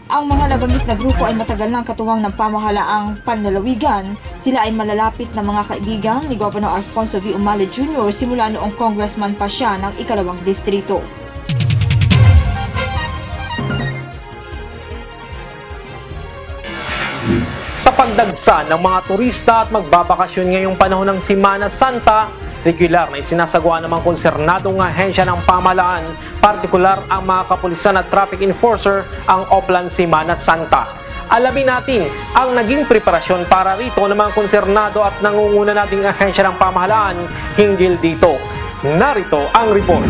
Ang mga nabanggit na grupo ay matagal nang katuwang ng pamahalaang panlalawigan. Sila ay malalapit na mga kaibigan ni Governor Alfonso V. Umali Jr. simula noong congressman pa siya ng ikalawang distrito. Sa pagdagsa ng mga turista at magbabakasyon ngayong panahon ng Semana Santa, regular na isinasagawa ng mga konsernadong ahensya ng pamahalaan, partikular ang mga kapulisan at traffic enforcer ang Oplan Semana Santa. Alamin natin ang naging preparasyon para rito ng mga konsernado at nangunguna nating ahensya ng pamahalaan hinggil dito. Narito ang report.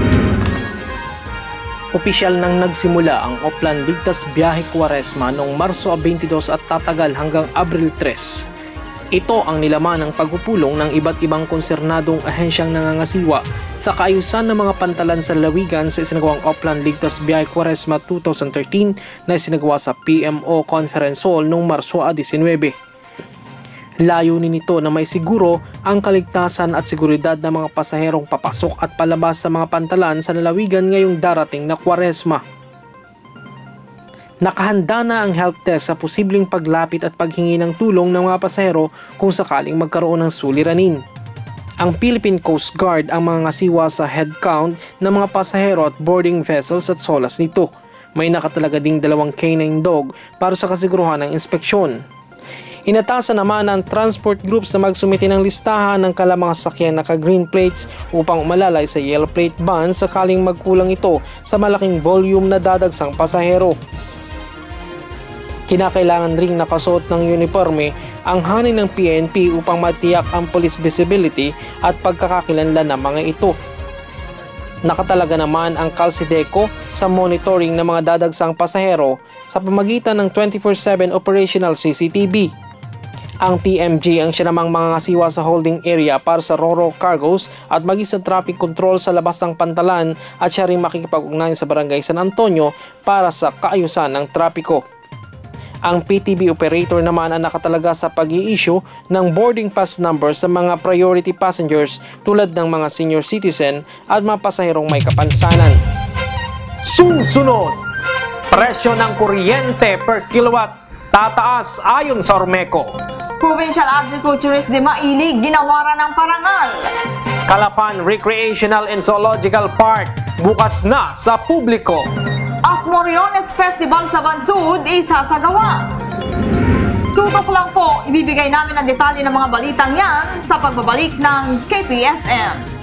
Opisyal nang nagsimula ang Oplan Ligtas Biyahe Kwaresma noong Marso 22 at tatagal hanggang Abril 3. Ito ang nilaman ng pagpupulong ng iba't ibang konsernadong ahensyang nangangasiwa sa kaayusan ng mga pantalan sa lalawigan sa isinagawang Oplan Ligtas Biyahe Kwaresma 2013 na isinagawa sa PMO Conference Hall noong Marso 19. Layunin nito na may siguro ang kaligtasan at seguridad ng mga pasaherong papasok at palabas sa mga pantalan sa lalawigan ngayong darating na Kwaresma. Nakahanda na ang help desk sa posibleng paglapit at paghingi ng tulong ng mga pasahero kung sakaling magkaroon ng suliranin. Ang Philippine Coast Guard ang mga ngasiwa sa head count ng mga pasahero at boarding vessels at solas nito. May nakatalaga ding 2 canine dog para sa kasiguruhan ng inspeksyon. Inatasan naman ang transport groups na magsumiti ng listahan ng kalamang sasakyan na naka-green plates upang umalalay sa yellow plate ban sakaling magkulang ito sa malaking volume na dadagsang pasahero. Kinakailangan ring nakasuot ng uniforme ang hanay ng PNP upang matiyak ang police visibility at pagkakakilanlan ng mga ito. Nakatalaga naman ang Calsideco sa monitoring ng mga dadagsang pasahero sa pamagitan ng 24/7 operational CCTV. Ang TMG ang siya namang mga ngasiwa sa holding area para sa Roro Cargos at maging sa traffic control sa labas ng pantalan at siya rin makikipag-ugnayan sa Barangay San Antonio para sa kaayusan ng trapiko. Ang PTV operator naman ang nakatalaga sa pag-i-issue ng boarding pass number sa mga priority passengers tulad ng mga senior citizen at mga pasaherong may kapansanan. Susunod, presyo ng kuryente per kilowatt tataas ayon sa Ormeco. Provincial Agriculturist de Mailig ginawaran ng parangal. Calapan Recreational and Zoological Park bukas na sa publiko. Moriones Festival sa Bansud isasagawa. Tutok lang po, ibibigay namin ang detalye ng mga balitang yan sa pagbabalik ng KPSM.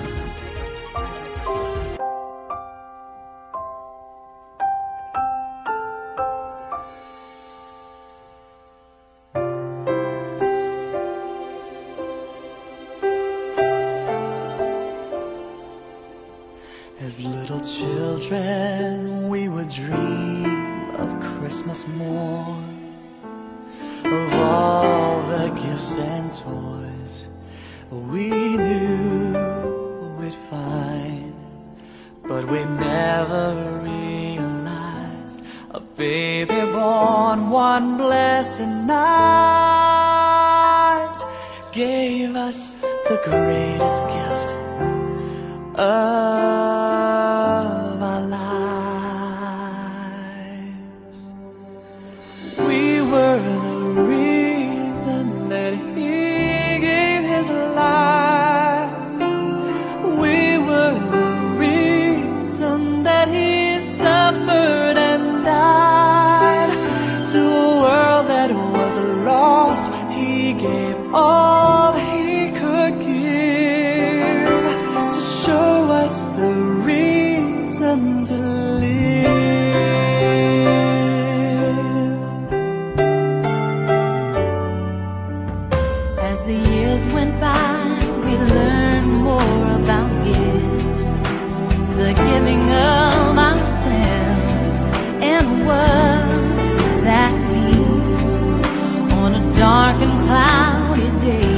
As little children, we would dream of Christmas morn, of all the gifts and toys we knew we'd find, but we never realized a baby born one blessed night gave us the greatest gift of our lives. We were the reason that He gave His life. We were the reason that He suffered and died. To a world that was lost, He gave all He could give to show us the reason to live. As the years went by, we learned more about gifts, the giving of ourselves, and what that means on a dark and cloudy day.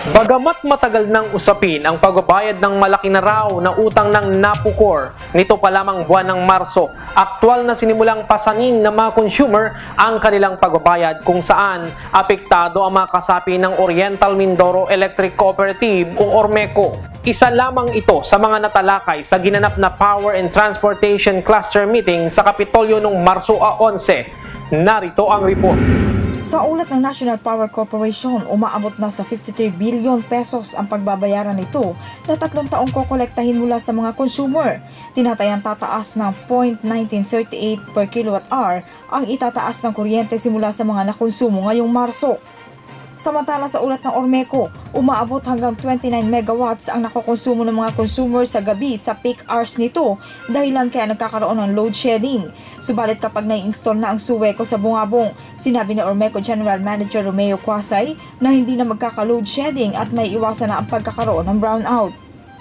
Bagamat matagal nang usapin ang pagbabayad ng malaki na raw na utang ng Napocor, nito pa lamang buwan ng Marso, aktwal na sinimulang pasanin ng mga consumer ang kanilang pagbabayad kung saan apektado ang mga kasapi ng Oriental Mindoro Electric Cooperative o Ormeco. Isa lamang ito sa mga natalakay sa ginanap na Power and Transportation Cluster Meeting sa Kapitolyo noong Marso 11. Narito ang report. Sa ulat ng National Power Corporation, umaabot na sa 53 billion pesos ang pagbabayaran nito na 3 taong kokolektahin mula sa mga consumer. Tinatayang tataas ng 0.1938 per kilowatt-hour ang itataas ng kuryente simula sa mga nakonsumo ngayong Marso. Samantala sa ulat ng Ormeco, umaabot hanggang 29 megawatts ang nakokonsumo ng mga consumer sa gabi sa peak hours nito dahilan kaya nagkakaroon ng load shedding. Subalit kapag nai-install na ang suweko sa bungabong, sinabi ni Ormeco General Manager Romeo Quasay na hindi na magkaka-load shedding at may iwasan na ang pagkakaroon ng brownout.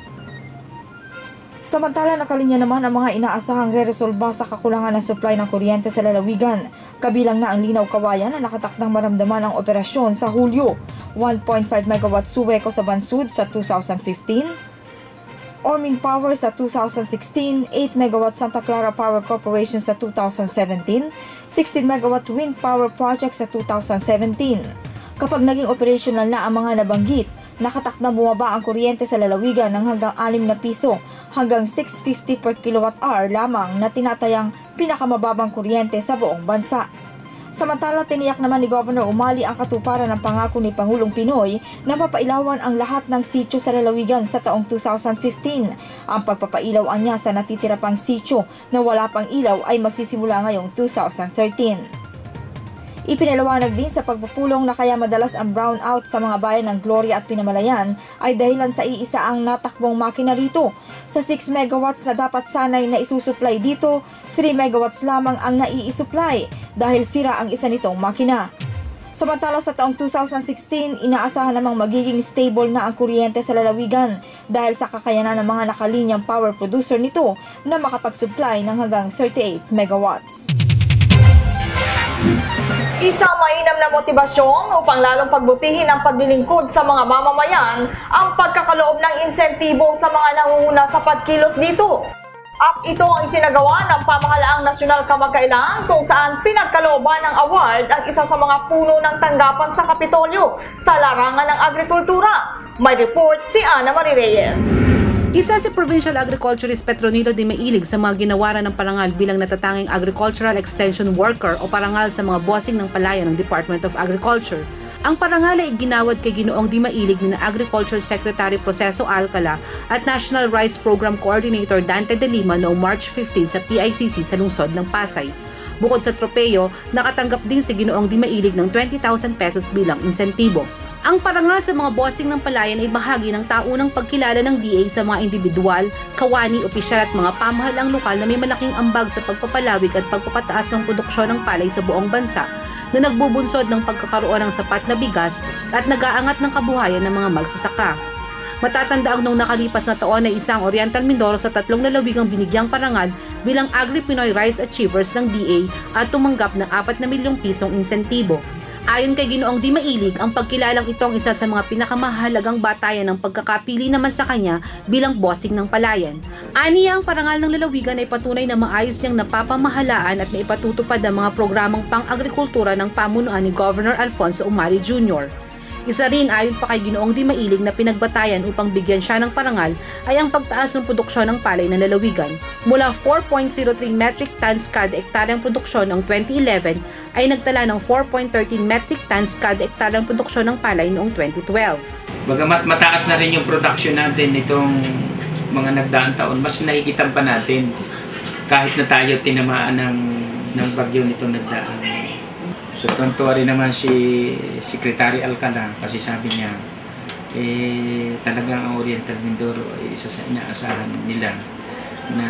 Samantala, nakalinya naman ang mga inaasahang re-resolba sa kakulangan ng supply ng kuryente sa lalawigan. Kabilang na ang Linaw Kawayan na nakatakdang maramdaman ang operasyon sa Hulyo, 1.5 megawatt suweko sa Bansud sa 2015, Ormin Power sa 2016, 8 megawatt Santa Clara Power Corporation sa 2017, 16 megawatt wind power project sa 2017. Kapag naging operational na ang mga nabanggit, nakatakdang bumaba ang kuryente sa lalawigan ng hanggang 6 na piso hanggang 6.50 per kilowatt-hour lamang na tinatayang pinakamababang kuryente sa buong bansa. Samantala, tiniyak naman ni Governor Umali ang katuparan ng pangako ni Pangulong Pinoy na mapailawan ang lahat ng sityo sa lalawigan sa taong 2015. Ang pagpapailaw niya sa natitira pang sityo na wala pang ilaw ay magsisimula ngayong 2013. Ipinaliwanag din sa pagpupulong na kaya madalas ang brownout sa mga bayan ng Gloria at Pinamalayan ay dahilan sa iisa ang natakbong makina rito. Sa 6 megawatts na dapat sanay na isusupply dito, 3 megawatts lamang ang nai-supply dahil sira ang isa nitong makina. Samantala sa taong 2016, inaasahan namang magiging stable na ang kuryente sa lalawigan dahil sa kakayanan ng mga nakalinyang power producer nito na makapag-supply ng hanggang 38 megawatts. Isang mainam na motibasyon upang lalong pagbutihin ang paglilingkod sa mga mamamayan ang pagkakaloob ng insentibo sa mga nangunguna sa pagkilos dito. At ito ang isinagawa ng Pamahalaang Nasyonal kamakailan kung saan pinagkalooban ng award ang isa sa mga puno ng tanggapan sa Kapitolyo sa larangan ng agrikultura. May report si Ana Marie Reyes. Isa si Provincial Agriculturist Petronilo de Mailig sa mga ginawaran ng parangal bilang natatanging Agricultural Extension Worker o parangal sa mga bossing ng palayan ng Department of Agriculture. Ang parangal ay ginawad kay Ginoong Di Mailig ni Agriculture Secretary Proceso Alcala at National Rice Program Coordinator Dante de Lima noong March 15 sa PICC sa lungsod ng Pasay. Bukod sa tropeyo, nakatanggap din si Ginoong Di Mailig ng 20,000 pesos bilang insentibo. Ang parangal sa mga bossing ng palayan ay bahagi ng taunang pagkilala ng DA sa mga individual, kawani, opisyal at mga pamahalaang lokal na may malaking ambag sa pagpapalawig at pagpapataas ng produksyon ng palay sa buong bansa na nagbubunsod ng pagkakaroon ng sapat na bigas at nag-aangat ng kabuhayan ng mga magsasaka. Matatanda ang noong nakalipas na taon ay isang Oriental Mindoro sa 3 lalawigang binigyang parangal bilang Agri-Pinoy Rice Achievers ng DA at tumanggap ng 4 na milyong pisong insentibo. Ayon kay Ginoong Di Mailig, ang pagkilalang ito ang isa sa mga pinakamahalagang batayan ng pagkakapili naman sa kanya bilang bossing ng palayan. Aniya, ang parangal ng lalawigan ay patunay na maayos niyang napapamahalaan at naipatutupad ang mga programang pang-agrikultura ng pamunuan ni Governor Alfonso Umali Jr. Isa rin ayon pa kay Ginoong Di Mailig na pinagbatayan upang bigyan siya ng parangal ay ang pagtaas ng produksyon ng palay ng lalawigan. Mula 4.03 metric tons kada ektaryang produksyon noong 2011 ay nagtala ng 4.13 metric tons kada ektaryang produksyon ng palay noong 2012. Bagamat mataas na rin yung production natin nitong mga nagdaang taon, mas nahigitan pa natin kahit na tayo tinamaan ng bagyo nitong nagdaan. So tuntua rin naman si Secretary Alcala kasi sabi niya talagang ang Oriental Mindoro ay isa sa inaasahan nila na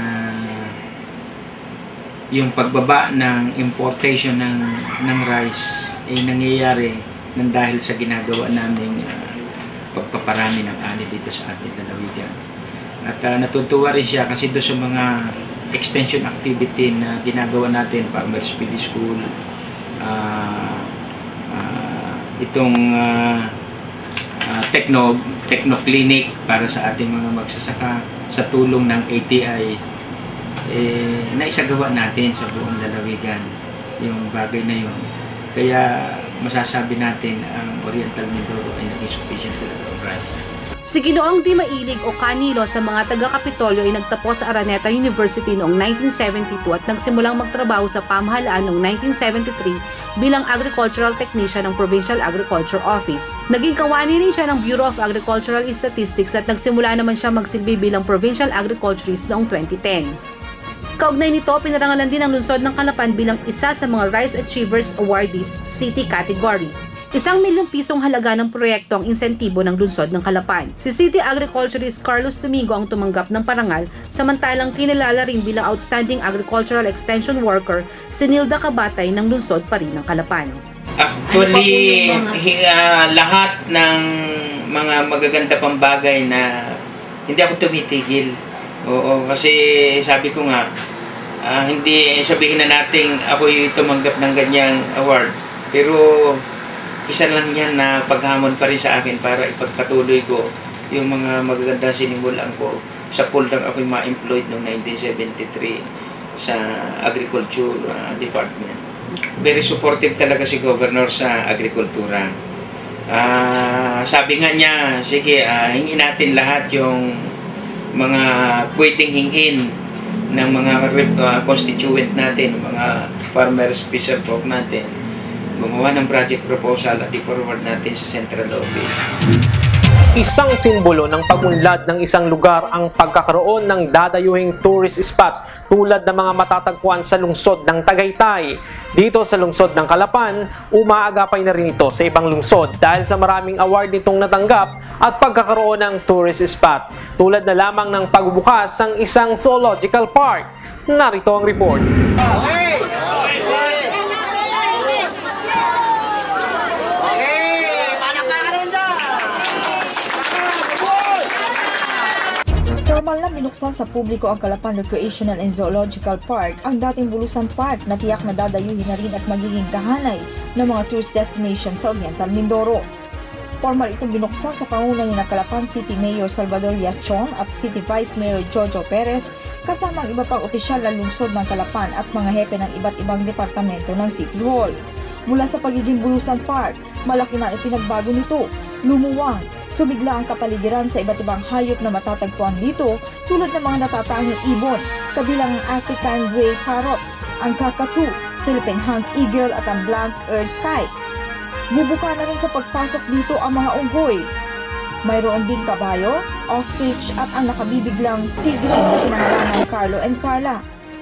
yung pagbaba ng importation ng rice ay nangyayari nang dahil sa ginagawa naming pagpaparami ng ani dito sa ating lalawigan. At natutuwa rin siya kasi doon sa mga extension activity na ginagawa natin, Farmers Feed School, itong techno-clinic para sa ating mga magsasaka sa tulong ng ATI. Naisagawa natin sa buong lalawigan yung bagay na yun. Kaya masasabi natin ang Oriental Mindoro ay naging sufficient level of rice. Si Ginoong Di Mailig o Kanilo sa mga taga-Kapitolyo ay nagtapos sa Araneta University noong 1972 at nagsimulang magtrabaho sa pamahalaan noong 1973 bilang agricultural technician ng Provincial Agriculture Office. Naging kawani rin siya ng Bureau of Agricultural Statistics at nagsimula naman siya magsilbi bilang Provincial Agriculturist noong 2010. Kaugnay nito, pinarangalan din ang lungsod ng Calapan bilang isa sa mga Rice Achievers Awardees City Category. 1 milyong pisong halaga ng proyekto ang insentibo ng lungsod ng Calapan. Si City Agriculturist Carlos Domingo ang tumanggap ng parangal, samantalang kinilala rin bilang Outstanding Agricultural Extension Worker si Nilda Kabatay ng lungsod pa rin ng Calapan. Actually, lahat ng mga magaganda pang bagay na hindi ako tumitigil. Oo, kasi sabi ko nga, hindi sabihin na nating ako'y tumanggap ng ganyang award. Pero isa lang yan na paghamon pa rin sa akin para ipagpatuloy ko yung mga magaganda sinimulan ko sa puldang ako'y ma-employed noong 1973 sa Agriculture Department. Very supportive talaga si Governor sa agrikultura. Sabi nga niya, sige, hingin natin lahat yung mga pwedeng hingin ng mga constituent natin, mga farmers, fisher folk natin, gumawa ng project proposal at i-forward natin sa central office. Isang simbolo ng pag-unlad ng isang lugar ang pagkakaroon ng dadayuhing tourist spot tulad ng mga matatagpuan sa lungsod ng Tagaytay. Dito sa lungsod ng Calapan, umaagapay na rin ito sa ibang lungsod dahil sa maraming award nitong natanggap at pagkakaroon ng tourist spot. Tulad na lamang ng pagbubukas ng isang zoological park. Narito ang report. Formal na binuksan sa publiko ang Calapan Recreational and Zoological Park, ang dating Bulusan Park na tiyak na dadayuhin na rin at magiging kahanay ng mga tourist destination sa Oriental Mindoro. Formal itong binuksan sa panguna ni Calapan City Mayor Salvador Yachon at City Vice Mayor Jojo Perez kasama ang iba pang opisyal ng lungsod ng Calapan at mga hepe ng iba't ibang departamento ng City Hall. Mula sa pagiging Bulusan Park, malaki na ipinagbago nito, lumuwang, sumigla ang kapaligiran sa iba't ibang hayop na matatagpuan dito tulad ng mga natatanging ibon, kabilang ang African Grey Parrot, ang Kakatu, Philippine Hunk Eagle at ang Black-eared Kite. Bubuka na rin sa pagpasok dito ang mga unggoy. Mayroon din kabayo, ostrich at ang nakabibiglang tigre na pinangalangan Carlo and Carla.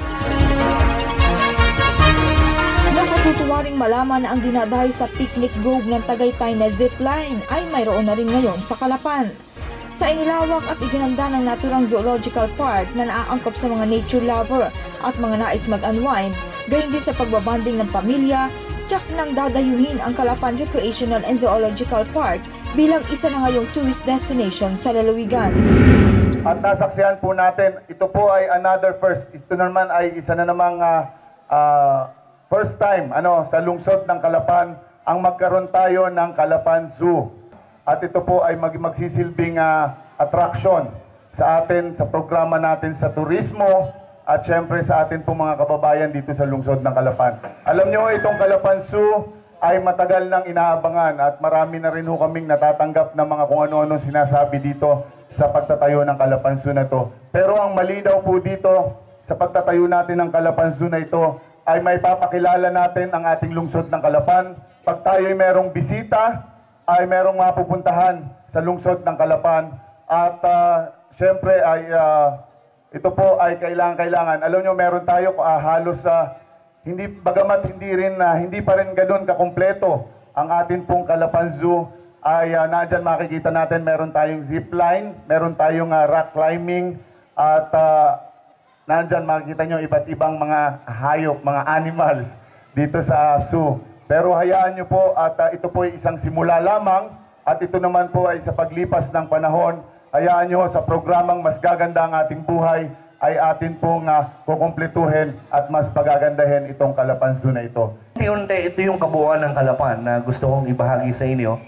Nakatutuwa ring malaman na ang dinadayo sa picnic grove ng Tagaytay na zipline ay mayroon na rin ngayon sa Calapan. Sa inilawak at iginanda ng naturang zoological park na naaangkop sa mga nature lover at mga nais mag-unwind, gayon din sa pagbabanding ng pamilya, tsak nang dadayuhin ang Calapan Recreational and Zoological Park bilang isa na ngayong tourist destination sa lalawigan. At nasaksihan po natin, ito po ay another first. Ito naman ay isa na namang first time sa lungsod ng Calapan ang magkaroon tayo ng Calapan Zoo. At ito po ay magsisilbing attraction sa atin, sa programa natin sa turismo at syempre sa atin po mga kababayan dito sa lungsod ng Calapan. Alam nyo, itong Calapan Zoo ay matagal nang inaabangan at marami na rin ho kaming natatanggap na mga kung ano-ano sinasabi dito sa pagtatayo ng Calapan Zoo na to. Pero ang mali daw po dito sa pagtatayo natin ng Calapan Zoo na ito ay may papakilala natin ang ating lungsod ng Calapan. Pag tayo ay merong bisita, ay merong mapupuntahan sa lungsod ng Calapan. At syempre ay ito po ay kailangan. Alam nyo, meron tayo halos bagamat hindi pa rin ganoon kakumpleto ang atin pong Calapan Zoo, ay nandyan makikita natin meron tayong zipline, meron tayong rock climbing, at nandyan makikita nyo iba't ibang mga hayop, mga animals dito sa zoo. Pero hayaan nyo po at ito po ay isang simula lamang at ito naman po ay sa paglipas ng panahon. Hayaan nyo sa programang Mas Gaganda ang Ating Buhay ay atin pong kukumpletuhin at mas pagagandahin itong Calapan Zoo na ito. Ito yung kabuuan ng Calapan na gusto kong ibahagi sa inyo.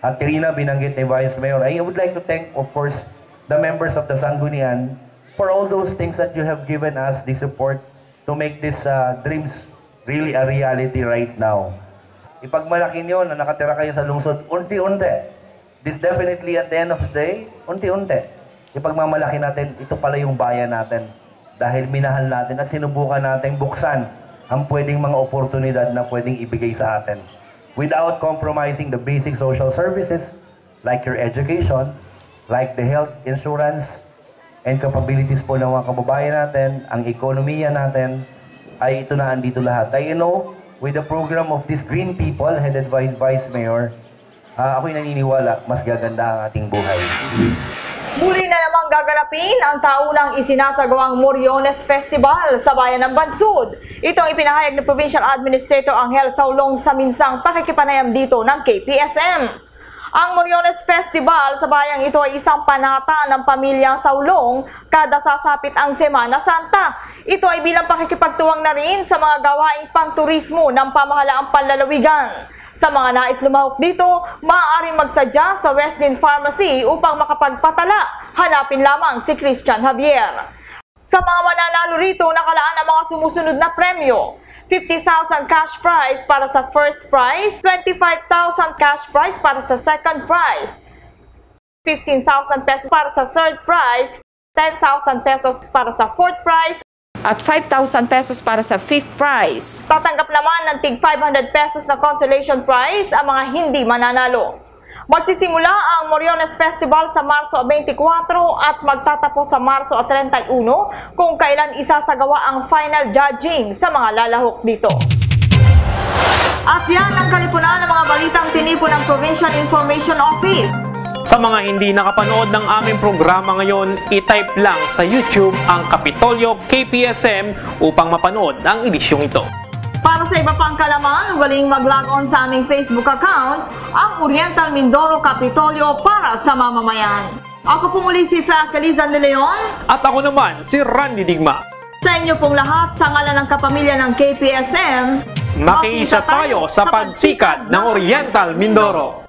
at Tirina binanggit ni Vice Mayor, I would like to thank, of course, the members of the Sanggunian for all those things that you have given us the support to make these dreams really a reality right now. Ipagmalaki nyo na nakatira kayo sa lungsod, unti-unti. This definitely at the end of the day, unti-unti. Ipagmamalaki natin, ito pala yung bayan natin. Dahil minahal natin at sinubukan natin buksan ang pwedeng mga oportunidad na pwedeng ibigay sa atin. Without compromising the basic social services, like your education, like the health insurance, and capabilities po ng mga kababayan natin, ang ekonomiya natin, ay ito na andito lahat. I know, with the program of these green people, headed by Vice Mayor, ako'y naniniwala, mas gaganda ang ating buhay. Muli na namang gaganapin ang taunang isinasagawang Moriones Festival sa bayan ng Bansud. Ito ang ipinahayag ng Provincial Administrator Angel Saulong sa minsang pakikipanayam dito ng KPSM. Ang Moriones Festival sa bayang ito ay isang panata ng pamilyang Saulong kada sasapit ang Semana Santa. Ito ay bilang pakikipagtuwang na rin sa mga gawaing pangturismo ng pamahalaang panlalawigan. Sa mga nais lumahok dito, maaaring magsadya sa Westin Pharmacy upang makapagpatala. Hanapin lamang si Christian Javier. Sa mga mananalo rito, nakalaan ang mga sumusunod na premyo. 50,000 cash prize para sa first prize, 25,000 cash prize para sa second prize, 15,000 pesos para sa third prize, 10,000 pesos para sa fourth prize, at 5,000 pesos para sa fifth prize. Tatanggap naman ng tig 500 pesos na consolation prize ang mga hindi mananalo. Magsisimula ang Moriones Festival sa Marso 24 at magtatapos sa Marso 31 kung kailan isasagawa ang final judging sa mga lalahok dito. At yan ang kalipunan ng mga balitang tinipon ng Provincial Information Office. Sa mga hindi nakapanood ng aming programa ngayon, i-type lang sa YouTube ang Kapitolyo KPSM upang mapanood ang edisyong ito. Para sa iba pang kalaman, galing mag-log on sa aming Facebook account, ang Oriental Mindoro Kapitolyo para sa mamamayan. Ako po muli si Frank Elizan de Leon. At ako naman, si Randy Digma. Sa inyo pong lahat, sa ngalan ng kapamilya ng KPSM, makiisa tayo sa pagsikat ng Oriental Mindoro.